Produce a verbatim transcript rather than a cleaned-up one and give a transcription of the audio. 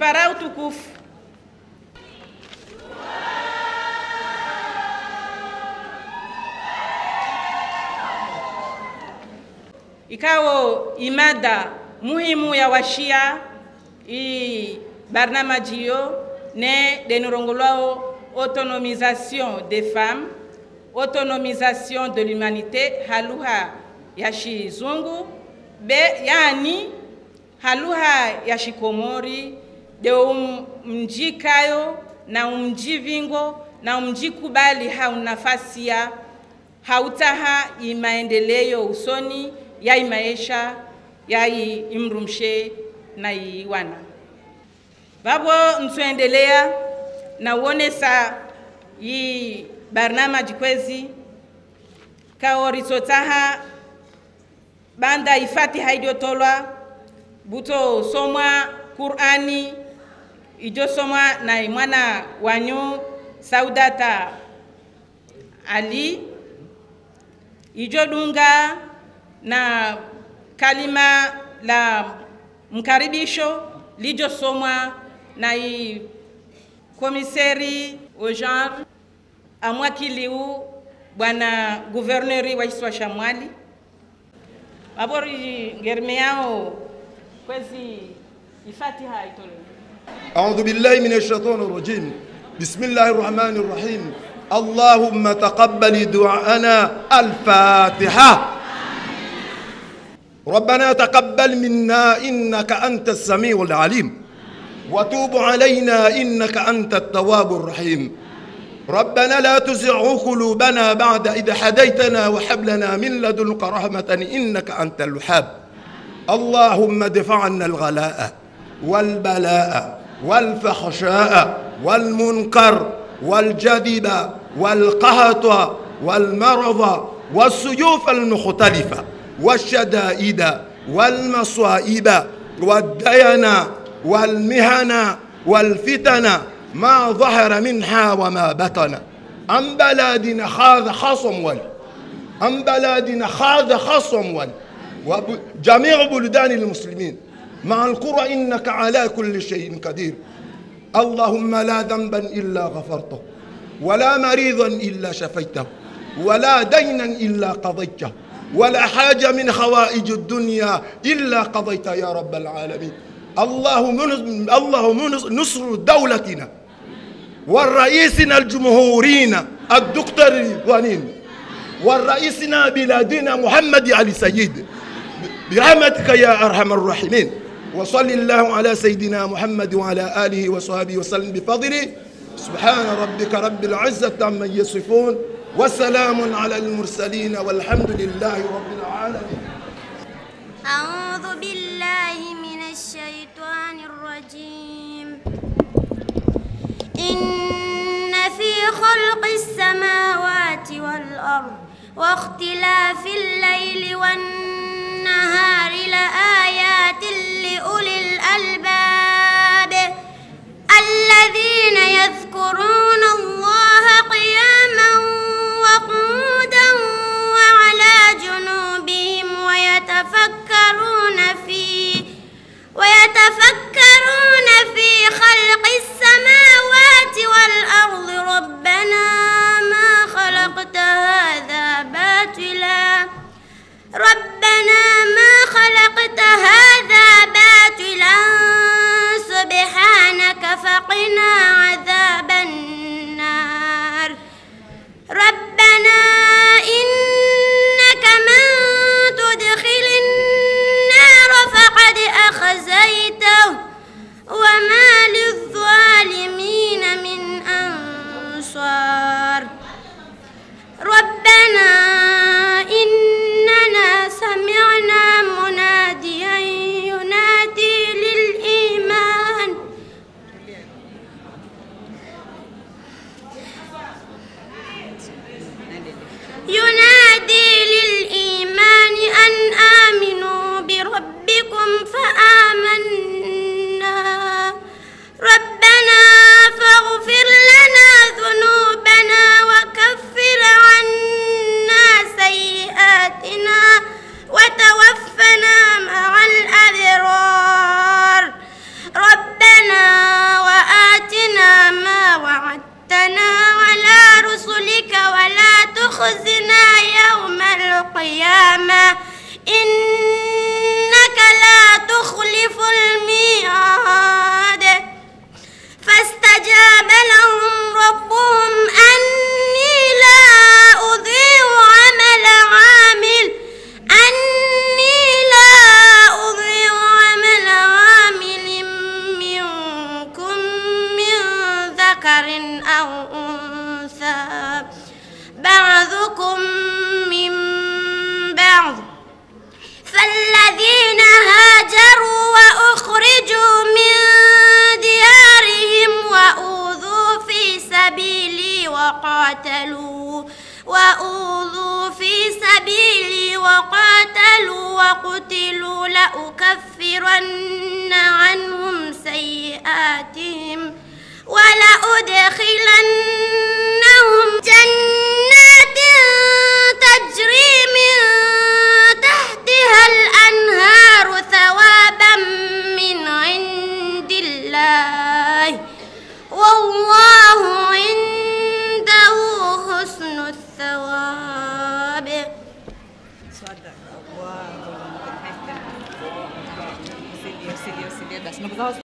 kipara utukufu. Ikawo imada muhimu ya washia i barnamaji yo ne denurongolao autonomisation des femmes, autonomisation de l'humanité, haluha ya shizungu be yani haluha ya shikomori de umjikayo na umjivingo na umjikubali haunafasi ya hautaha imaendeleo usoni ya imaisha ya imrumshe na iwana. Babo ntuendelea na uone sa yi barnamaji kwezi kaorisotaha banda ifati haidotolwa buto somwa Qur'ani ijo somwa na imwana wanyu Saudata Ali ijo dunga na kalima la mkaribisho lijo somwa na i komiseri au genre amwakiliu bwana gouverneur wa Iswa Shamwali abori ngerme yao kwezi ifatiha itole. أعوذ بالله من الشيطان الرجيم بسم الله الرحمن الرحيم اللهم تقبل دعاءنا الفاتحة. ربنا تقبل منا إنك أنت السميع العليم وتوب علينا إنك أنت التواب الرحيم. ربنا لا تزغ قلوبنا بعد إذ هديتنا وهب لنا من لدنك رحمة إنك أنت الوهاب. اللهم ادفع عنا الغلاء والبلاء والفحشاء والمنكر والجذب والقهط والمرض والسيوف المختلفة والشدائد والمصائب والدينا والمهن والفتن ما ظهر منها وما بطن عن بلادنا خاذ خصم ول عن بلادنا خاذ خصم ول وجميع بلدان المسلمين مع القرى إنك على كل شيء قدير. اللهم لا ذنبا إلا غفرته ولا مريضا إلا شفيته ولا دينا إلا قضيته ولا حاجة من خوائج الدنيا إلا قضيت يا رب العالمين. اللهم اللهم نصر دولتنا والرئيسنا الجمهورين الدكتور رضوانين والرئيسنا بلادنا محمد علي سيد برحمتك يا أرحم الراحمين. وصل الله على سيدنا محمد وعلى آله وصحبه وسلم بفضله. سبحان ربك رب العزة عما يصفون وسلام على المرسلين والحمد لله رب العالمين. أعوذ بالله من الشيطان الرجيم. إن في خلق السماوات والأرض واختلاف الليل والنهار لآيات لأولي الألباب الذين يذكرون الله قياما وقعودا وعلى جنوبهم ويتفكرون في ويتفكرون في خلق السماوات والأرض ربنا ما خلقت هذا باطلا ربنا ما خلقت هذا باطلا سبحانك فقنا عذاب النار. ربنا إنك من تدخل النار فقد أخزيته وما للظالمين من أنصار. ربنا إننا سمعنا مناديا ينادي للإيمان قياما إنك لا تخلف الميعاد فاستجاب لهم ربهم أني لا أضيع عمل عامل أني لا أضيع عمل عامل منكم من ذكر أو أنثى بعضكم من بعض فالذين هاجروا وأخرجوا من ديارهم وأوذوا في سبيلي وقاتلوا وأوذوا في سبيلي وقاتلوا وقتلوا لأكفرن عنهم سيئاتهم ولأدخلنهم جنات تجري من تحتها الأنهار ثوابا من عند الله والله عنده حسن الثواب. صدق الله.